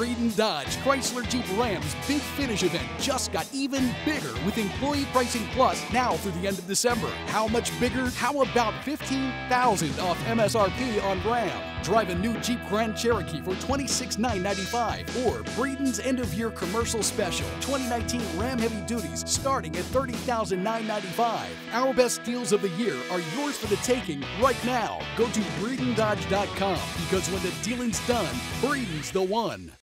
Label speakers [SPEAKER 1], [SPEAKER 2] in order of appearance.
[SPEAKER 1] Breeden Dodge Chrysler Jeep Ram's Big Finish event just got even bigger with Employee Pricing Plus now through the end of December. How much bigger? How about $15,000 off MSRP on Ram? Drive a new Jeep Grand Cherokee for $26,995 or Breeden's end-of-year commercial special 2019 Ram Heavy Duties starting at $30,995. Our best deals of the year are yours for the taking right now. Go to BreedenDodge.com because when the dealing's done, Breeden's the one.